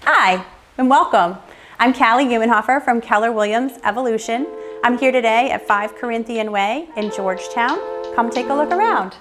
Hi, and welcome. I'm Callie Umenhofer from Keller Williams Evolution. I'm here today at 5 Corinthian Way in Georgetown. Come take a look around.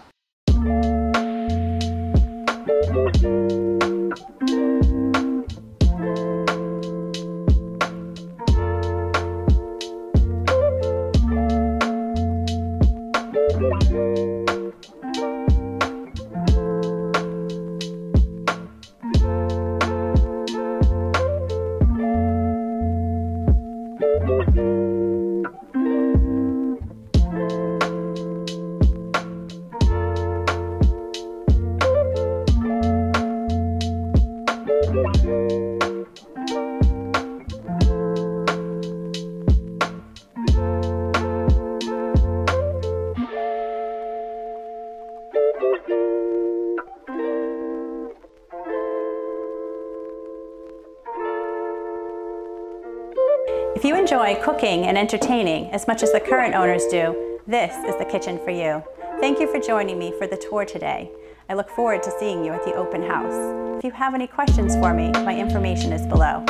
If you enjoy cooking and entertaining as much as the current owners do, this is the kitchen for you. Thank you for joining me for the tour today. I look forward to seeing you at the open house. If you have any questions for me, my information is below.